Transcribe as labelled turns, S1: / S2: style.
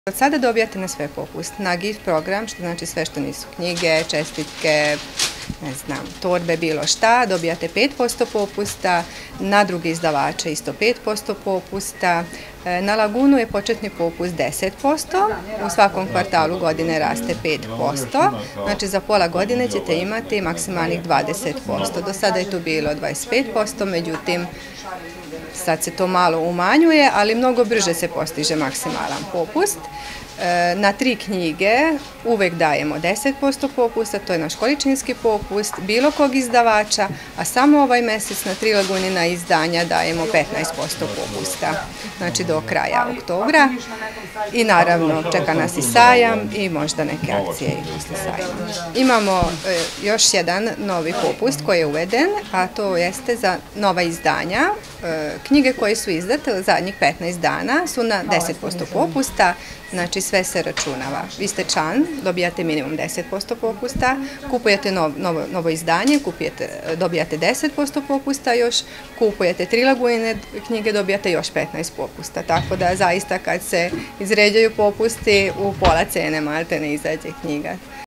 S1: Od sada dobijate na sve popust, na gift program, što znači sve što nisu knjige, čestitke, ne znam, torbe, bilo šta, dobijate 5% popusta, na druge izdavače isto 5% popusta, na Lagunu je početni popust 10%, u svakom kvartalu godine raste 5%, znači za pola godine ćete imati maksimalnih 20%, do sada je tu bilo 25%, međutim sad se to malo umanjuje, ali mnogo brže se postiže maksimalan popust. Na 3 knjige uvek dajemo 10% popusta, to je naš količinski popust, bilo kog izdavača, a samo ovaj mesec na 3 Lagunina izdanja dajemo 15% popusta, znači do kraja oktobra. I naravno čeka nas i sajam i možda neke akcije i posle sajama. Imamo još jedan novi popust koji je uveden, a to jeste za nova izdanja. Knjige koje su izdate u zadnjih 15 dana su na 10% popusta, znači sve se računava. Vi ste član, dobijate minimum 10% popusta, kupujete novo izdanje, dobijate 10% popusta još, kupujete 3 Lagunine knjige, dobijate još 15 popusta. Tako da zaista kad se izređaju popusti u pola cene malte ne izađe knjiga.